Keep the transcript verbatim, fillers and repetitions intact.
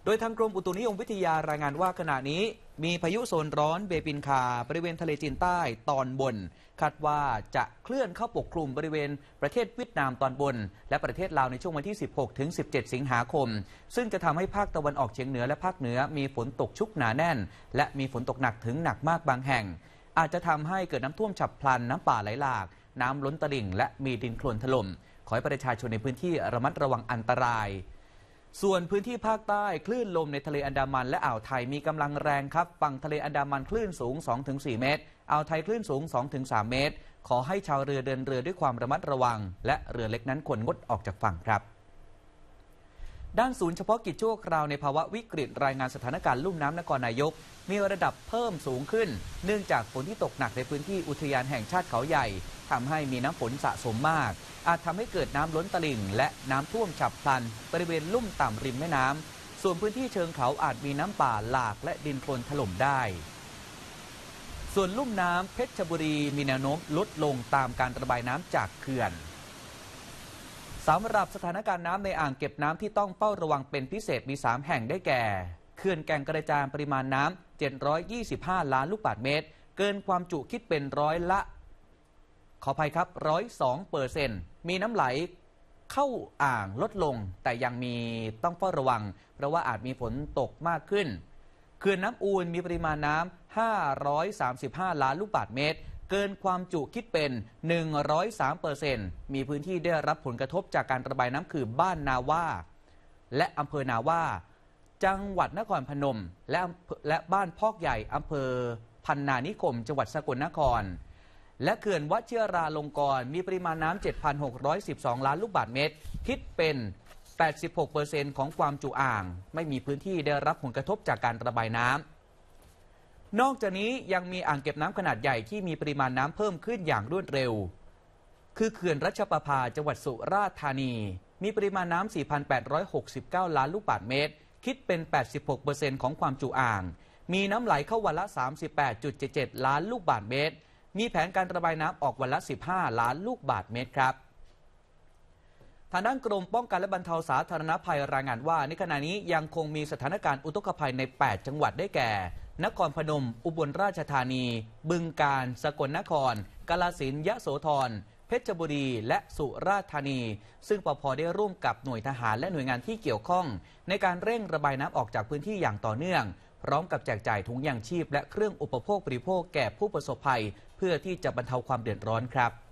โดยทางกรมอุตุนิยมวิทยารายงานว่าขณะนี้มีพายุโซนร้อนเบปินคาบริเวณทะเลจีนใต้ตอนบนคาดว่าจะเคลื่อนเข้าปกคลุมบริเวณประเทศเวียดนามตอนบนและประเทศลาวในช่วงวันที่ สิบหกถึงสิบเจ็ด สิงหาคมซึ่งจะทำให้ภาคตะวันออกเฉียงเหนือและภาคเหนือมีฝนตกชุกหนาแน่นและมีฝนตกหนักถึงหนักมากบางแห่งอาจจะทำให้เกิดน้ำท่วมฉับพลันน้ำป่าไหลหลากน้ำล้นตลิ่งและมีดินโคลนถล่มขอให้ประชาชนในพื้นที่ระมัดระวังอันตรายส่วนพื้นที่ภาคใต้คลื่นลมในทะเลอันดามันและอ่าวไทยมีกำลังแรงครับฝั่งทะเลอันดามันคลื่นสูง สองถึงสี่ เมตรอ่าวไทยคลื่นสูง สองถึงสาม เมตรขอให้ชาวเรือเดินเรือด้วยความระมัดระวังและเรือเล็กนั้นควรงดออกจากฝั่งครับด้านศูนย์เฉพาะกิจชั่วคราวในภาวะวิกฤตรายงานสถานการณ์ลุ่มน้ำนครนายกมีระดับเพิ่มสูงขึ้นเนื่องจากฝนที่ตกหนักในพื้นที่อุทยานแห่งชาติเขาใหญ่ทำให้มีน้ำฝนสะสมมากอาจทำให้เกิดน้ำล้นตลิ่งและน้ำท่วมฉับพลันบริเวณลุ่มต่ำริมแม่น้ำส่วนพื้นที่เชิงเขาอาจมีน้ำป่าหลากและดินโคลนถล่มได้ส่วนลุ่มน้ำเพชรบุรีมีแนวโน้มลดลงตามการระบายน้ำจากเขื่อนสำหรับสถานการณ์น้ำในอ่างเก็บน้ำที่ต้องเฝ้าระวังเป็นพิเศษมีสามแห่งได้แก่เขื่อนแก่งกระจานปริมาณน้ำเจ็ดร้อยยี่สิบห้าล้านลูกบาศก์เมตรเกินความจุคิดเป็นร้อยละขออภัยครับหนึ่งร้อยสองเปอร์เซ็นต์มีน้ำไหลเข้าอ่างลดลงแต่ยังมีต้องเฝ้าระวังเพราะว่าอาจมีฝนตกมากขึ้นเขื่อนน้ำอูลมีปริมาณน้ำห้าร้อยสามสิบห้าล้านลูกบาศก์เมตรเกินความจุคิดเป็น หนึ่งร้อยสามเปอร์เซ็นต์ มีพื้นที่ได้รับผลกระทบจากการระบายน้ำคือบ้านนาว่าและอำเภอนาว่าจังหวัดนครพนมและและบ้านพอกใหญ่อำเภอพันนานิคมจังหวัดสกลนครและเขื่อนวชิราลงกรณ์มีปริมาณน้ำ เจ็ดพันหกร้อยสิบสอง ล้านลูกบาศก์เมตรคิดเป็น แปดสิบหกเปอร์เซ็นต์ ของความจุอ่างไม่มีพื้นที่ได้รับผลกระทบจากการระบายน้ำนอกจากนี้ยังมีอ่างเก็บน้ำขนาดใหญ่ที่มีปริมาณน้ำเพิ่มขึ้นอย่างรวดเร็วคือเขื่อนรัชประภาจังหวัดสุราษฎร์ธานีมีปริมาณน้ำ สี่พันแปดร้อยหกสิบเก้า ล้านลูกบาศก์เมตรคิดเป็น แปดสิบหกเปอร์เซ็นต์ ของความจุอ่างมีน้ำไหลเข้าวันละ สามสิบแปดจุดเจ็ดเจ็ด ล้านลูกบาศก์เมตรมีแผนการระบายน้ำออกวันละ สิบห้า ล้านลูกบาศก์เมตรครับทางด้านกรมป้องกันและบรรเทาสาธารณภัยรายงานว่าในขณะนี้ยังคงมีสถานการณ์อุทกภัยใน แปด จังหวัดได้แก่นครพนมอุบลราชธานีบึงกาฬสกลนครกาฬสินธุ์ยโสธรเพชรบุรีและสุราษฎร์ธานีซึ่งปภ.ได้ร่วมกับหน่วยทหารและหน่วยงานที่เกี่ยวข้องในการเร่งระบายน้ำออกจากพื้นที่อย่างต่อเนื่องพร้อมกับแจกจ่ายถุงยางชีพและเครื่องอุปโภคบริโภคแก่ผู้ประสบภัยเพื่อที่จะบรรเทาความเดือดร้อนครับ